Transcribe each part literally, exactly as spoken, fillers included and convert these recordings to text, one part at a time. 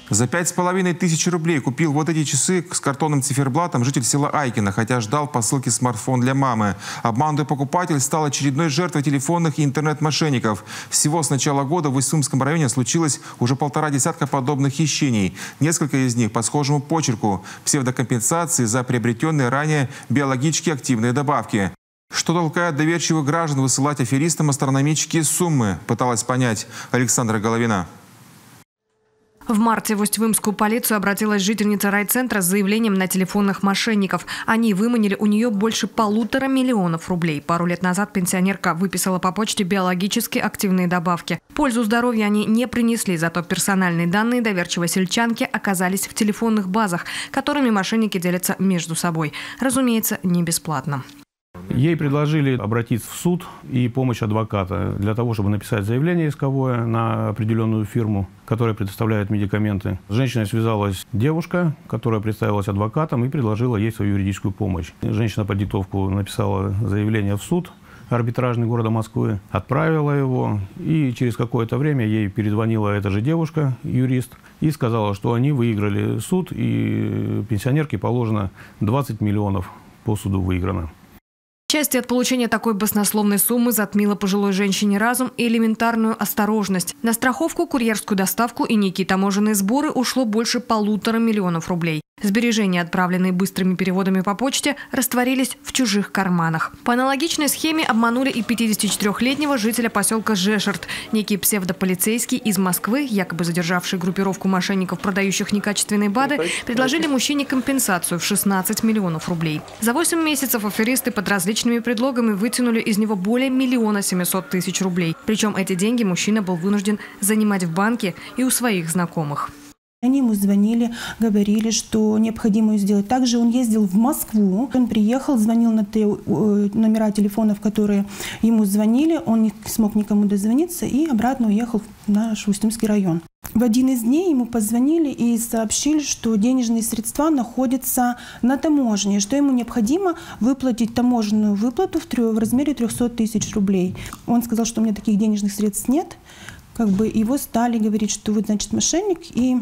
За пять с половиной тысяч рублей купил вот эти часы с картонным циферблатом житель села Айкино, хотя ждал посылки смартфон для мамы. Обманутый покупатель стал очередной жертвой телефонных и интернет-мошенников. Всего с начала года в Усть-Сумском районе случилось уже полтора десятка подобных хищений. Несколько из них по схожему почерку – псевдокомпенсации за приобретенные ранее биологически активные добавки. Что толкает доверчивых граждан высылать аферистам астрономические суммы, пыталась понять Александра Головина. В марте в Усть-Вымскую полицию обратилась жительница райцентра с заявлением на телефонных мошенников. Они выманили у нее больше полутора миллионов рублей. Пару лет назад пенсионерка выписала по почте биологически активные добавки. Пользу здоровью они не принесли, зато персональные данные доверчивой сельчанки оказались в телефонных базах, которыми мошенники делятся между собой. Разумеется, не бесплатно. Ей предложили обратиться в суд и помощь адвоката для того, чтобы написать заявление исковое на определенную фирму, которая предоставляет медикаменты. С женщиной связалась девушка, которая представилась адвокатом и предложила ей свою юридическую помощь. Женщина по диктовку написала заявление в суд арбитражный города Москвы, отправила его, и через какое-то время ей перезвонила эта же девушка, юрист, и сказала, что они выиграли суд, и пенсионерке положено двадцать миллионов по суду выиграно. Счастье от получения такой баснословной суммы затмило пожилой женщине разум и элементарную осторожность. На страховку, курьерскую доставку и некие таможенные сборы ушло больше полутора миллионов рублей. Сбережения, отправленные быстрыми переводами по почте, растворились в чужих карманах. По аналогичной схеме обманули и пятидесятичетырёхлетнего жителя поселка Жешерт. Некий псевдополицейский из Москвы, якобы задержавший группировку мошенников, продающих некачественные БАДы, предложили мужчине компенсацию в шестнадцать миллионов рублей. За восемь месяцев аферисты под различными предлогами вытянули из него более миллиона семисот тысяч рублей. Причем эти деньги мужчина был вынужден занимать в банке и у своих знакомых. Они ему звонили, говорили, что необходимо сделать. Также он ездил в Москву, он приехал, звонил на те номера телефонов, которые ему звонили, он не смог никому дозвониться и обратно уехал в наш Усть-Сумский район. В один из дней ему позвонили и сообщили, что денежные средства находятся на таможне, что ему необходимо выплатить таможенную выплату в, трё, в размере трёхсот тысяч рублей. Он сказал, что у меня таких денежных средств нет. Как бы его стали говорить, что вы, значит, мошенник, и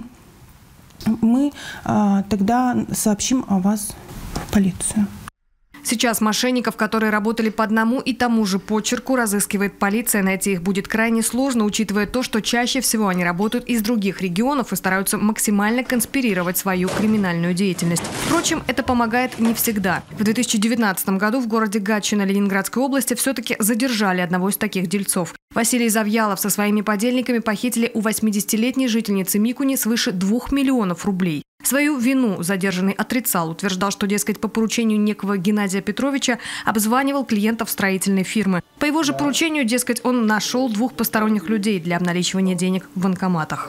мы а, тогда сообщим о вас в полицию. Сейчас мошенников, которые работали по одному и тому же почерку, разыскивает полиция. Найти их будет крайне сложно, учитывая то, что чаще всего они работают из других регионов и стараются максимально конспирировать свою криминальную деятельность. Впрочем, это помогает не всегда. В две тысячи девятнадцатом году в городе Гатчина Ленинградской области все-таки задержали одного из таких дельцов. Василий Завьялов со своими подельниками похитили у восьмидесятилетней жительницы Микуни свыше двух миллионов рублей. Свою вину задержанный отрицал, утверждал, что, дескать, по поручению некого Геннадия Петровича обзванивал клиентов строительной фирмы. По его же поручению, дескать, он нашел двух посторонних людей для обналичивания денег в банкоматах.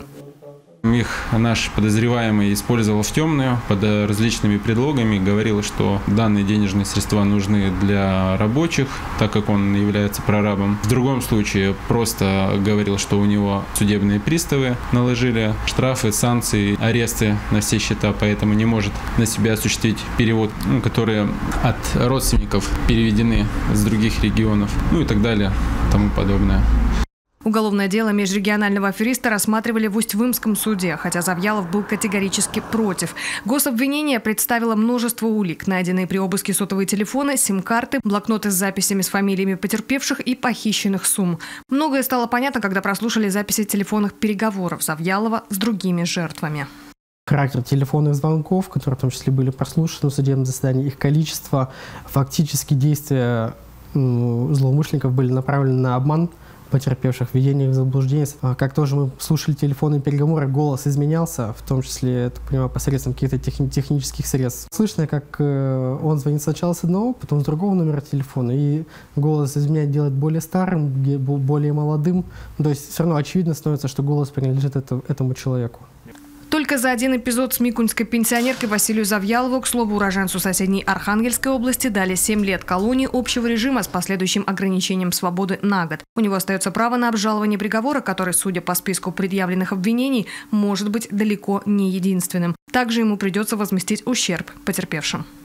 Их наш подозреваемый использовал в темную под различными предлогами, говорил, что данные денежные средства нужны для рабочих, так как он является прорабом. В другом случае просто говорил, что у него судебные приставы наложили штрафы, санкции, аресты на все счета, поэтому не может на себя осуществить перевод, ну, которые от родственников переведены с других регионов, ну и так далее, тому подобное. Уголовное дело межрегионального афериста рассматривали в Усть-Вымском суде, хотя Завьялов был категорически против. Гособвинение представило множество улик, найденные при обыске сотовые телефоны, сим-карты, блокноты с записями с фамилиями потерпевших и похищенных сумм. Многое стало понятно, когда прослушали записи телефонных переговоров Завьялова с другими жертвами. Характер телефонных звонков, которые в том числе были прослушаны в судебном заседании, их количество, фактически действия злоумышленников были направлены на обман потерпевших, введение их в заблуждение. Как тоже мы слушали телефонные переговоры, голос изменялся, в том числе, я так понимаю, посредством каких-то техни технических средств. Слышно, как э, он звонит сначала с одного, потом с другого номера телефона, и голос изменяет, делает более старым, более молодым. То есть все равно очевидно становится, что голос принадлежит это, этому человеку. Только за один эпизод с микуньской пенсионеркой Василию Завьялову, к слову, уроженцу соседней Архангельской области, дали семь лет колонии общего режима с последующим ограничением свободы на год. У него остается право на обжалование приговора, который, судя по списку предъявленных обвинений, может быть далеко не единственным. Также ему придется возместить ущерб потерпевшим.